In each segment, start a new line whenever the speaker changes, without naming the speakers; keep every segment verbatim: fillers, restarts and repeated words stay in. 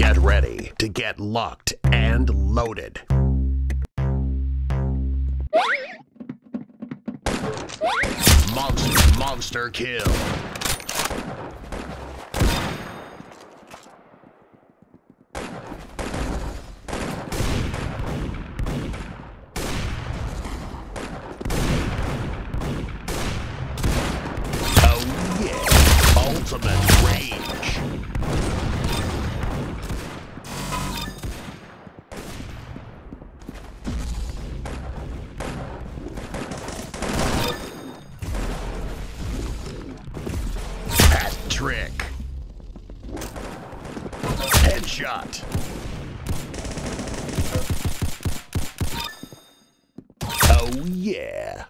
Get ready to get locked and loaded. Monster, monster kill. Oh yeah, ultimate rage. Trick. Headshot. Oh yeah.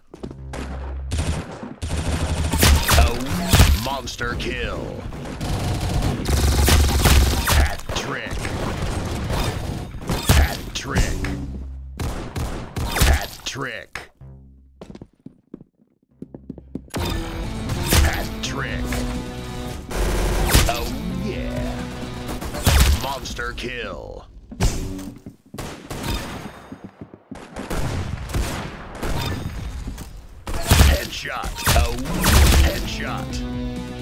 Oh, monster kill. Hat trick. Hat trick. Hat trick. Hat trick. Oh yeah. Monster kill. Headshot. Oh, headshot.